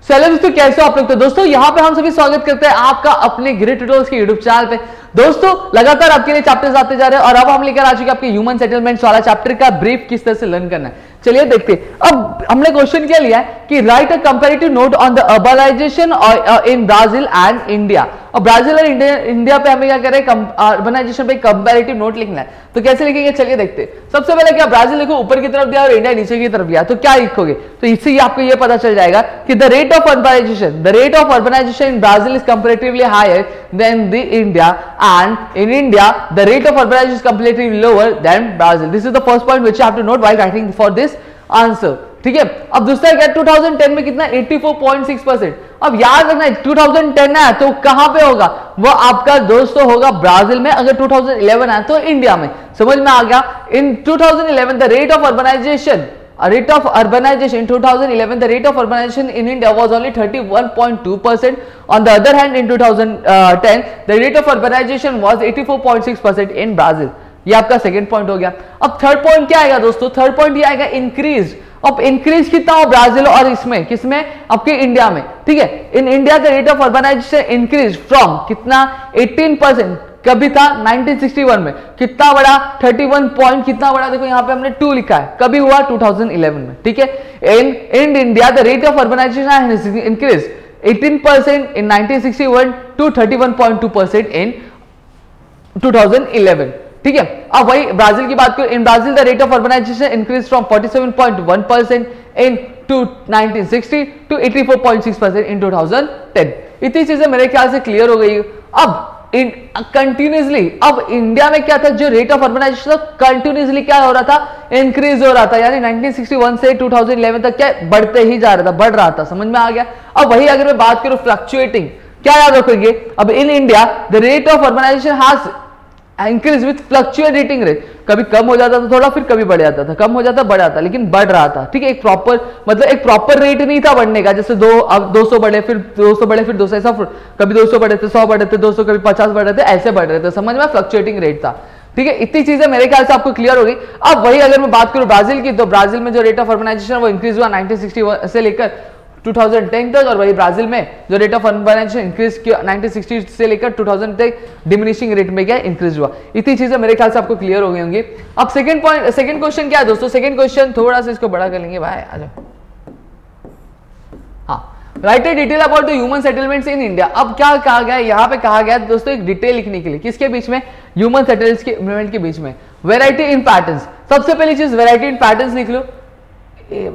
चलिए दोस्तों, कैसे हो आप लोग। तो दोस्तों यहाँ पे हम सभी स्वागत करते हैं आपका अपने ग्रेट ट्यूटोरियल्स के यूट्यूब चैनल पे। दोस्तों लगातार आपके लिए चैप्टर्स आते जा रहे हैं और अब हम लेकर आ चुके हैं आपके ह्यूमन सेटलमेंट्स वाला चैप्टर का ब्रीफ किस तरह से लर्न करना है। चलिए देखते हैं। अब हमने क्वेश्चन क्या लिया है कि write a comparative note on the urbanisation in Brazil and India. और ब्राजील और इंडिया पे हमें क्या करें, अर्बनाइजेशन पे कंपैरेटिव नोट लिखना है। तो कैसे लिखेंगे, चलिए देखते हैं। सबसे पहले क्या, ब्राजील देखो ऊपर की तरफ दिया और इंडिया नीचे की तरफ दिया, तो क्या लिखोगे, तो इससे आपको ये पता चल जाएगा कि the rate of urbanization in Brazil is comparatively higher than the India and in India the rate of urbanization is comparatively lower than Brazil. This is the first point which you have to note while writing for this answer. ठीक है। अब दूसरा क्या, 2010 में कितना 84.6%। अब याद रखना 2010 है तो कहां पे होगा, वो आपका दोस्तों होगा ब्राजील में। अगर 2011 है तो इंडिया में। समझ में आ गया। In 2011 the rate of urbanization in 2011 the rate of urbanization in India was only 31.2%. On the other hand in 2010 the rate of urbanization was 84.6% in Brazil. ये आपका सेकंड पॉइंट हो गया। अब थर्ड पॉइंट क्या आएगा दोस्तों, थर्ड पॉइंट ये आएगा इंक्रीज। अब इंक्रीज कितना हो ब्राजील और इसमें किसमें, आपके इंडिया में। ठीक है। In India the rate of urbanization increase from कितना 18%, कभी था 1961 में, कितना बड़ा 31 पॉइंट, कितना बड़ा देखो यहाँ पे हमने 2 लिखा है, कभी हुआ 2011 में। ठीक है। In India the rate of urbanization increase 18% in 1961 to 31.2% in 2011। ठीक है। अब वही ब्राजील की बात करें, in Brazil the rate of urbanization increase from 47.1% in 1960 to 84.6% in 2010। इतनी चीजें मेरे ख्याल से क्लियर हो गई। अब कंटिन्यूसली, अब इंडिया में क्या था, जो रेट ऑफ अर्बनाइजेशन कंटिन्यूसली क्या हो रहा था, इंक्रीज हो रहा था। यानी 1961 से 2011 तक क्या बढ़ते ही जा रहा था, बढ़ रहा था। समझ में आ गया। अब वही अगर मैं बात करूं फ्लक्चुएटिंग, क्या याद रखोगे, अब in India the rate of urbanization has increase with fluctuating rate. कभी कम हो जाता था थोड़ा, फिर कभी बढ़ जाता था, कम हो जाता बढ़ जाता, लेकिन बढ़ रहा था। ठीक है। एक प्रॉपर मतलब एक प्रॉपर रेट नहीं था बढ़ने का, जैसे अब 200 बढ़े, फिर 200 बढ़े, फिर 200, ऐसा कभी 200 बढ़े थे, 100 बढ़े थे, 200, कभी 50 बढ़ रहे थे, ऐसे बढ़ रहे थे। समझ में, फ्लक्चुएटिंग रेट था। ठीक है। इतनी चीजें मेरे ख्याल से आपको क्लियर होगी। अब वही अगर मैं बात करूं ब्राजील की, तो ब्राजील में जो रेट ऑफ अर्बनाइजेशन वो इंक्रीज हुआ 1960 से लेकर 2010 तक, और वही ब्राजील में जो रेट ऑफ अर्बनाइजेशन इंक्रीज किया 1960 से लेकर 2000 तक डिमिनिशिंग रेट में क्या इंक्रीज हुआ। इतनी चीजें मेरे ख्याल से आपको क्लियर हो गई होंगी। अब सेकंड पॉइंट, सेकंड क्वेश्चन क्या है दोस्तों, सेकंड क्वेश्चन थोड़ा सा इसको बड़ा कर लेंगे भाई, आ जाओ। हाँ, write a detail about the human settlements in India. अब क्या कहा गया, यहाँ पे कहा गया दोस्तों एक डिटेल लिखने के लिए, किसके बीच में, ह्यूमन सेटलमेंट के बीच में। वेराइटी इन पैटर्न्स, सबसे पहली चीज वेराइटी इन पैटर्न्स लिख लो। ए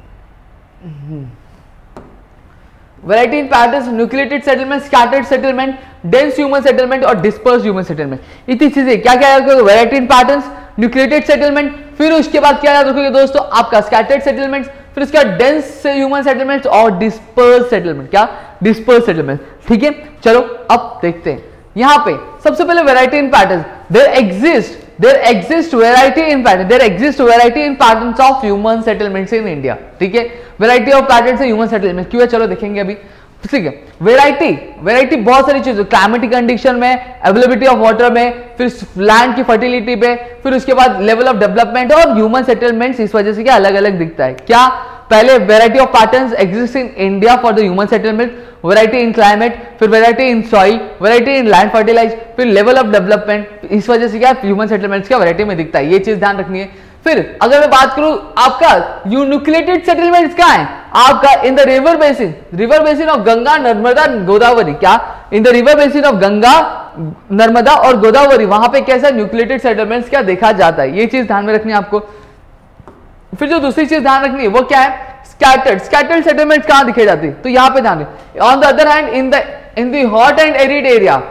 भाई, variety in patterns, nucleated settlement, scattered settlement, dense human settlement और डिस्पर्स्ड ह्यूमन सेटलमेंट। इतनी चीजें क्या क्या याद रखोगे, variety in patterns, nucleated settlement, फिर उसके बाद क्या याद रखोगे दोस्तों, आपका स्कैटर्ड सेटलमेंट, फिर उसका डेंस ह्यूमन सेटलमेंट और डिस्पर्स्ड सेटलमेंट। क्या, डिस्पर्स्ड सेटलमेंट। ठीक है। चलो अब देखते हैं। यहां पे सबसे पहले variety in patterns, there exists variety in patterns of human settlements in India। ठीक है। वैरायटी ऑफ पैटर्न्स है ह्यूमन सेटलमेंट, क्यों है चलो देखेंगे अभी। ठीक है। वैरायटी बहुत सारी चीजें, क्लाइमेटिक कंडीशन में, अवेलेबिलिटी ऑफ वाटर में, फिर लैंड की फर्टिलिटी पे, फिर उसके बाद लेवल ऑफ डेवलपमेंट और ह्यूमन सेटलमेंट्स। इस वजह से क्या अलग अलग दिखता है। क्या, पहले variety of patterns exist in India for the human settlement, variety in climate, फिर variety in soil, variety in land fertilize, फिर लेवल ऑफ डेवलपमेंट। इस वजह से क्या ह्यूमन सेटलमेंट्स का वैरायटी में दिखता है। ये चीज ध्यान रखनी है। फिर अगर मैं बात करूं आपका न्यूक्लिएटेड सेटलमेंट्स कहां है, आपका in the river basin of Ganga, Narmada, Godavari. क्या, in the river basin of Ganga, Narmada और गोदावरी, वहां पे कैसा न्यूक्लिएटेड सेटलमेंट्स क्या देखा जाता है। ये चीज ध्यान में रखनी है आपको। फिर जो दूसरी चीज ध्यान रखनी है वो क्या है, स्कैटर्ड सेटलमेंट्स कहां दिखे जाते हैं, तो यहां पे ध्यान रखें। On the other hand in the hot and arid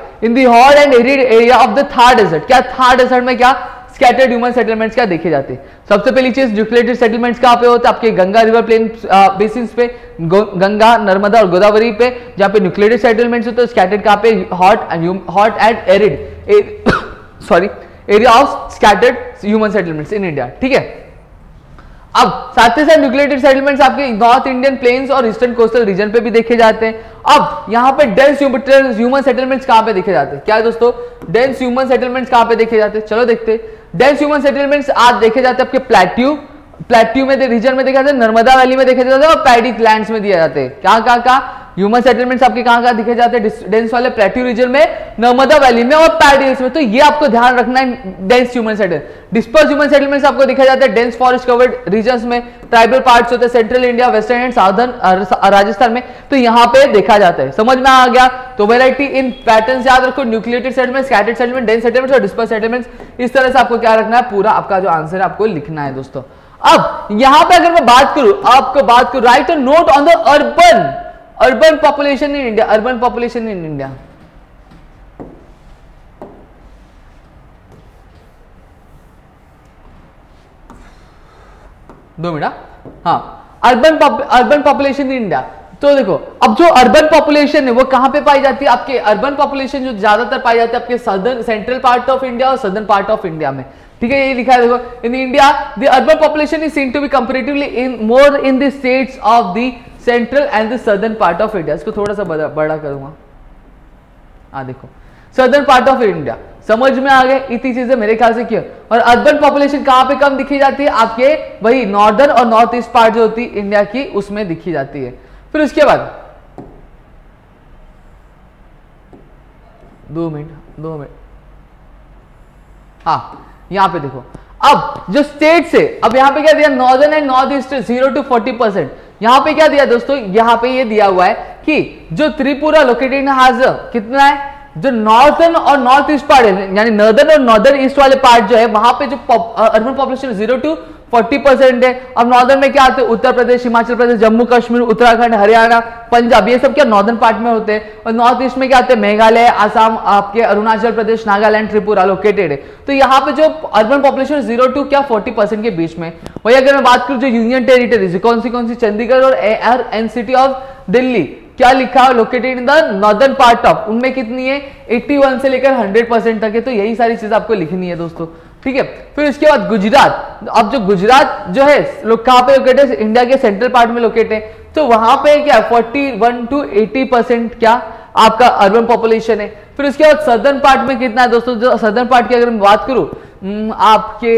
area of the Thar desert. क्या, थार डेजर्ट में क्या स्कैटर्ड ह्यूमन सेटलमेंट्स क्या देखे जाते हैं। सबसे पहली चीज न्यूक्लिएटेड सेटलमेंट्स कहां पे होते हैं, आपके गंगा रिवर प्लेन बेसिन्स पे, गंगा, नर्मदा और गोदावरी पे, जहां पे न्यूक्लिएटेड सेटलमेंट्स होते हैं। स्कैटर्ड कहां पे, hot and arid sorry area of scattered human settlements in India. ठीक है। अब साथ ही साथ न्यूक्लिएटेड सेटलमेंट्स आपके नॉर्थ इंडियन प्लेन्स और ईस्टर्न कोस्टल रीजन पे भी देखे जाते हैं। अब यहाँ पे डेंस ह्यूमन सेटलमेंट्स कहां पे देखे जाते हैं, क्या है दोस्तों, डेंस ह्यूमन सेटलमेंट्स कहां पे देखे जाते हैं, चलो देखते हैं। डेंस ह्यूमन सेटलमेंट्स आज देखे जाते हैं आपके प्लेट्यू, प्लेट्यू में रीजन में देखा जाता है, नर्मदा वैली में देखा जाता है और पैडी लैंड्स में दिया जाते हैं। कहाँ ह्यूमन सेटलमेंट्स आपके कहाँ दिखे जाते हैं, डेंस वाले प्लेट्यू रीजन में, नर्मदा वैली में और पैडी हिल्स में। तो ये आपको ध्यान रखना है dense human settlement. Disperse human settlements आपको दिखा जाता है डेंस फॉरेस्ट कवर्ड रीजन्स में, ट्राइबल पार्ट्स होते हैं central India, western and southern Rajasthan में, तो यहाँ पे देखा जाता है। समझ में आ गया? तो वेराइटी इन पैटर्न्स याद रखो, nucleated settlement, scattered settlement, dense settlement और डिस्पर्स सेटलमेंट्स। इस तरह से आपको क्या रखना है, पूरा आपका जो आंसर है आपको लिखना है दोस्तों। अब यहां पे अगर मैं बात करूं, आपको बात करूं, write a note on the urban population in India, urban population in India. दो मिनट। हाँ, अर्बन पॉपुलेशन इन इंडिया। तो देखो, अब जो अर्बन पॉपुलेशन है वो कहां पे पाई जाती है, आपके अर्बन पॉपुलेशन जो ज्यादातर पाई जाती है आपके southern central part of India और सदर्न पार्ट ऑफ इंडिया में। ठीक है, ये लिखा है देखो, in India the urban population is seen to be comparatively in more in the states of the central and the southern part of India. इसको थोड़ा सा बड़ा करूंगा। हाँ देखो, सदर्न पार्ट ऑफ इंडिया, समझ में आ गए? इतनी चीजें मेरे ख्याल से किया। और अर्बन पॉपुलेशन कहां पे कम दिखी जाती है, आपके वही नॉर्दर्न और नॉर्थ ईस्ट पार्ट जो होती है इंडिया की, उसमें दिखी जाती है। फिर उसके बाद 2 मिनट। हाँ, यहां पे देखो, अब जो स्टेट्स है, अब यहां पे क्या दिया, northern and north east 0 to 40%। यहां पे क्या दिया दोस्तों, यहां पे ये दिया हुआ है कि जो त्रिपुरा लोकेटेड हैज कितना है, जो नॉर्थर्न और नॉर्थ ईस्ट पार्ट है, यानी नॉर्दर्न और नॉर्दर्न ईस्ट वाले पार्ट जो है, वहां पे जो अर्बन पॉपुलेशन 0 to 40% है। अब नॉर्दर्न में क्या आते हैं, उत्तर प्रदेश, हिमाचल प्रदेश, जम्मू कश्मीर, उत्तराखंड, हरियाणा, पंजाब, ये सब क्या नॉर्दर्न पार्ट में होते हैं। और नॉर्थ ईस्ट में क्या आते हैं, मेघालय, आसाम, आपके अरुणाचल प्रदेश, नागालैंड, त्रिपुरा लोकेटेड है। तो यहाँ पे जो अर्बन पॉपुलेशन 0 to 40% के बीच में। वही अगर मैं बात करूं जो यूनियन टेरिटरीज कौन सी, चंडीगढ़ और एनसीटी ऑफ दिल्ली, क्या लिखा है, located in the northern part of, उनमें कितनी है, 81 से लेकर 100% तक है। तो यही सारी चीज आपको लिखनी है दोस्तों। ठीक है, फिर इसके बाद गुजरात। अब जो गुजरात जो है लोग कहां पे लोकेट है, इंडिया के सेंट्रल पार्ट में लोकेट है। तो वहां पे क्या 41 to 80% क्या आपका अर्बन पॉपुलेशन है। फिर उसके बाद सदर्न पार्ट में कितना है दोस्तों, जो सदर्न पार्ट की अगर मैं बात करूं आपके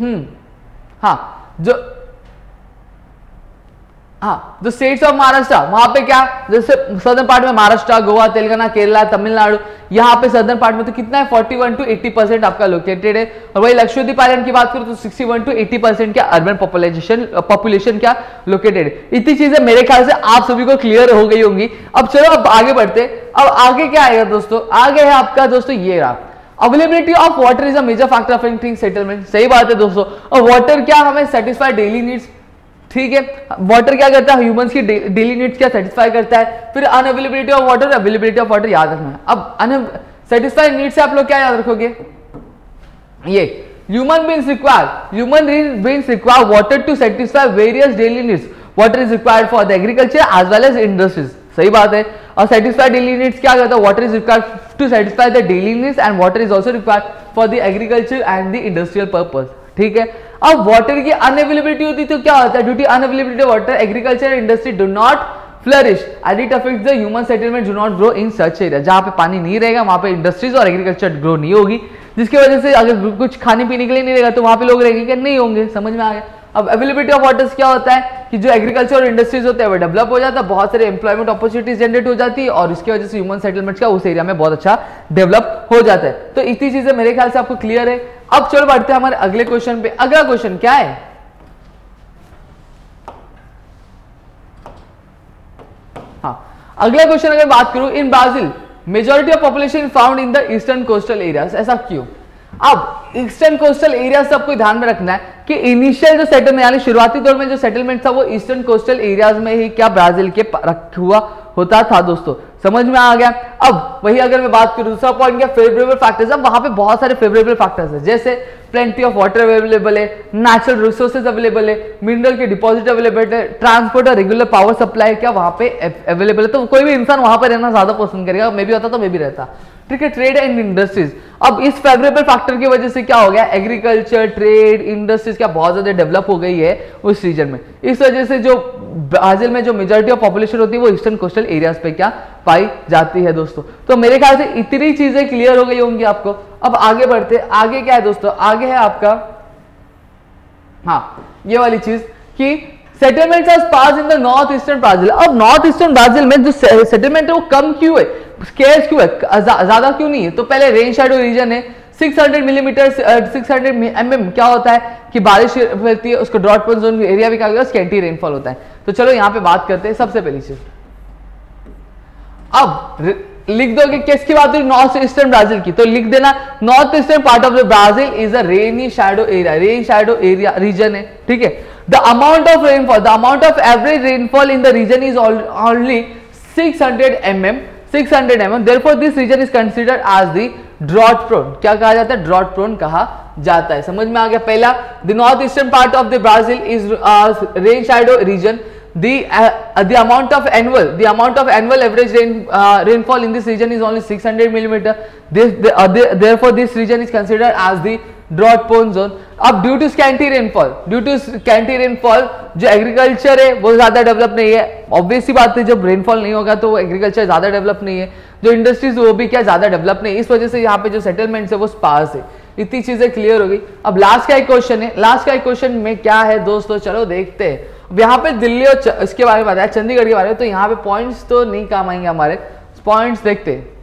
जो स्टेट्स ऑफ महाराष्ट्र, वहां पे क्या, जैसे सदर्न पार्ट में महाराष्ट्र, गोवा, तेलंगाना, केरला, तमिलनाडु, यहाँ पे सदर्न पार्ट में तो कितना है 41 to 80% आपका लोकेटेड है। और वही लक्षद्वीप आइलैंड की बात करूं तो 61 to 80% क्या अर्बन पॉपुलेशन क्या लोकेटेड है। इतनी चीजें मेरे ख्याल से आप सभी को क्लियर हो गई होंगी। अब चलो अब आगे बढ़ते। अब आगे क्या आएगा दोस्तों, आगे है आपका दोस्तों ये रहा, availability of water is a major factor of anything settlement. सही बात है दोस्तों। और वाटर क्या हमें सेटिस्फाई डेली नीड्स, ठीक है, वाटर क्या करता है, ह्यूमंस की डेली नीड्स क्या सेटिस्फाई करता है। फिर unavailability of water, availability of water याद रखना है। अब अनसेटिस्फाइड नीड्स से आप लोग क्या याद रखोगे, ये human beings require water to satisfy various daily needs. Water is required for the agriculture as well as industries. सही बात है। और सेटिस्फाई डेली नीड्स क्या करता है, water is required to satisfy the daily needs and water is also required for the agriculture and the industrial purpose. ठीक है। अब वाटर की अनअवेलेबिलिटी होती तो क्या होता है, due to unavailability of water agriculture industry do not flourish and it affects the human settlement do not grow in such area. जहां पे पानी नहीं रहेगा वहां पे इंडस्ट्रीज और एग्रीकल्चर ग्रो नहीं होगी, जिसकी वजह से अगर कुछ खाने पीने के लिए नहीं रहेगा तो वहां पे लोग रहेंगे क्या, नहीं होंगे। समझ में आ गया। अब अवेलेबिलिटी ऑफ वाटर्स क्या होता है कि जो एग्रीकल्चर और इंडस्ट्रीज होते हैं वो डेवलप हो जाता है, बहुत सारे एम्प्लॉयमेंट अपॉर्चुनिटीज जनरेट हो जाती है और इसकी वजह से ह्यूमन सेटलमेंट्स का उस एरिया में बहुत अच्छा डेवलप हो जाता है। तो इतनी चीजें मेरे ख्याल से आपको क्लियर है। अब चलो बढ़ते हैं हमारे अगले क्वेश्चन पे। अगला क्वेश्चन क्या है, हाँ अगला क्वेश्चन अगर बात करूं, in Brazil majority of population found in the eastern coastal areas. ऐसा क्यों। अब ईस्टर्न कोस्टल एरिया से आपको ध्यान में रखना है कि इनिशियल जो सेटलमेंट यानी शुरुआती दौर में जो सेटलमेंट था वो ईस्टर्न कोस्टल एरियाज में ही क्या ब्राजील के रखा हुआ होता था दोस्तों। समझ में आ गया। अब वही अगर मैं बात करूं दूसरा पॉइंट क्या, फेवरेबल फैक्टर्स। अब वहां पे बहुत सारे फेवरेबल फैक्टर्स है, जैसे प्लेंटी ऑफ वाटर अवेलेबल है, नेचुरल रिसोर्सेज अवेलेबल है, मिनरल के डिपॉजिट अवेलेबल है, ट्रांसपोर्ट और रेगुलर पावर सप्लाई क्या वहां पे अवेलेबल है। तो कोई भी इंसान वहां पर रहना ज्यादा पसंद करेगा, मैं भी होता तो मैं भी रहता। ठीक है। ट्रेड एंड इंडस्ट्रीज, अब इस फेवरेबल फैक्टर की वजह से क्या हो गया, एग्रीकल्चर ट्रेड इंडस्ट्रीज क्या बहुत ज्यादा डेवलप हो गई है उस रीजन में। इस वजह से जो ब्राजील में जो मेजॉरिटी ऑफ पॉपुलेशन होती है वो ईस्टर्न कोस्टल एरियाज पे क्या पाई जाती है दोस्तों। तो मेरे ख्याल से इतनी चीजें क्लियर हो गई होंगी आपको। अब आगे बढ़ते, आगे क्या है दोस्तों, आगे है आपका हाँ, ये वाली चीज कि settlements are sparse in the north eastern Brazil. अब नॉर्थ ईस्टर्न ब्राजील में जो सेटलमेंट है वो कम क्यों है, स्केर्स क्यों है, ज्यादा क्यों नहीं है? तो पहले रेन शैडो रीजन है, 600 मिलीमीटर 600 mm क्या होता है कि बारिश होती है, उसको ड्रॉट प्रोन जोन एरिया भी कहा गया, स्कैंटी रेनफॉल होता है। तो चलो यहाँ पे बात करते हैं सबसे पहली चीज। अब लिख दोगे किसकी बात हुई, नॉर्थ ईस्टर्न ब्राजील की, तो लिख देना north eastern part of the Brazil is a rainy shadow area, rain shadow area region है, ठीक है। The amount of rainfall, the amount of average rainfall in the region is only 600 mm, therefore this region is considered as the drought prone। क्या कहा जाता है, drought prone कहा जाता है। समझ में आ गया? पहला, the north eastern part of the Brazil is rain shadow region, the amount of annual average rainfall in this region is only 600 millimeter, therefore this region is considered as the drought prone zone। अब due to scanty rainfall जो agriculture है वो ज्यादा develop नहीं है, obvious सी बात है, जब रेनफॉल नहीं होगा तो एग्रीकल्चर ज्यादा डेवलप नहीं है, जो इंडस्ट्रीज वो भी क्या ज्यादा डेवलप नहीं है, इस वजह से यहाँ पे जो सेटलमेंट्स है वो स्पार्स है। इतनी चीजें क्लियर हो गई। अब लास्ट का एक क्वेश्चन है, लास्ट का एक क्वेश्चन में क्या है दोस्तों, चलो देखते हैं। यहाँ पे दिल्ली और इसके बारे में बताया, चंडीगढ़ के बारे में, तो यहाँ पे पॉइंट्स तो नहीं काम आएंगे हमारे, पॉइंट्स देखते हैं।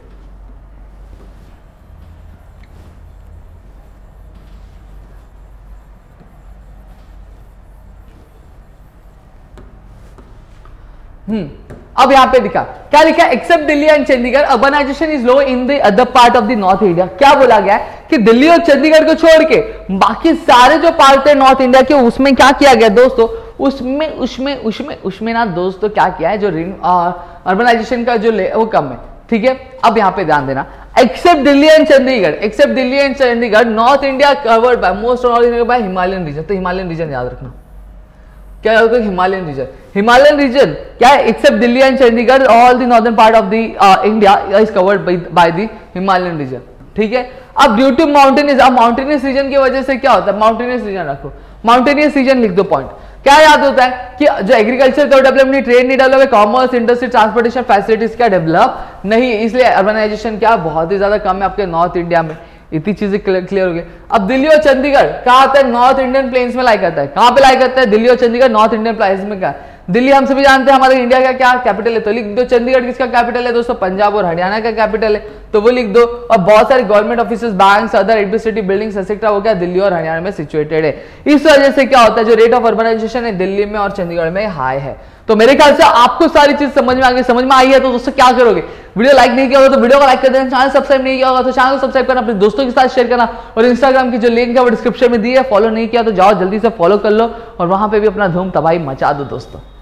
अब यहाँ पे दिखा, क्या लिखा, except Delhi and Chandigarh urbanization is low in the other part of the north India. क्या बोला गया है कि दिल्ली और चंडीगढ़ को छोड़ के बाकी सारे जो पार्ट है नॉर्थ इंडिया के, उसमें क्या किया गया दोस्तों, उसमें ना दोस्तों क्या किया है, जो अर्बनाइजेशन का जो वो कम है, ठीक है। अब यहाँ पे ध्यान देना, except Delhi and Chandigarh north India covered by most north India by Himalayan region. तो हिमालयन रीजन याद रखना, क्या होगा, हिमालयन रीजन क्या है, except Delhi and Chandigarh all the northern part of the India is covered by the Himalayan region, ठीक है। अब ड्यू टू माउंटेनियस रीजन की वजह से क्या होता है, माउंटेनियस रीजन रखो, माउंटेनियस रीजन लिख दो। पॉइंट क्या याद होता है कि जो एग्रीकल्चर तो डेवलप नहीं, ट्रेड नहीं डेवलप है, कॉमर्स, इंडस्ट्री, ट्रांसपोर्टेशन फैसिलिटीज क्या डेवलप नहीं, इसलिए अर्बनाइजेशन क्या बहुत ही ज्यादा कम है आपके नॉर्थ इंडिया में। इतनी चीजें क्लियर हो गई। अब दिल्ली और चंडीगढ़ कहाँ आता है, नॉर्थ इंडियन प्लेन्स में लाई करता है। कहाँ पे लाई करता है, दिल्ली और चंडीगढ़ नॉर्थ इंडियन प्लेन्स में। क्या दिल्ली हम सभी जानते हैं हमारे इंडिया का क्या कैपिटल है, तो लिख दो। चंडीगढ़ किसका कैपिटल है दोस्तों, पंजाब और हरियाणा का कैपिटल है, तो वो लिख दो। और बहुत सारे government offices, banks, other administrative buildings etcetera वो क्या दिल्ली और हरियाणा में सिचुएटेड है। इस वजह से क्या होता है, जो रेट ऑफ अर्बनाइजेशन है दिल्ली में और चंडीगढ़ में हाई है। तो मेरे ख्याल से आपको सारी चीज समझ में आ गई, समझ में आई है तो दोस्तों क्या करोगे, वीडियो लाइक नहीं किया होगा तो वीडियो को लाइक कर देना, चैनल सब्सक्राइब नहीं किया होगा तो चैनल को सब्सक्राइब करना, अपने दोस्तों के साथ शेयर करना, और इंस्टाग्राम की जो लिंक है वो डिस्क्रिप्शन में दी है, फॉलो नहीं किया तो जाओ जल्दी से फॉलो कर लो और वहां पे भी अपना धूम तबाही मचा दो दोस्तों।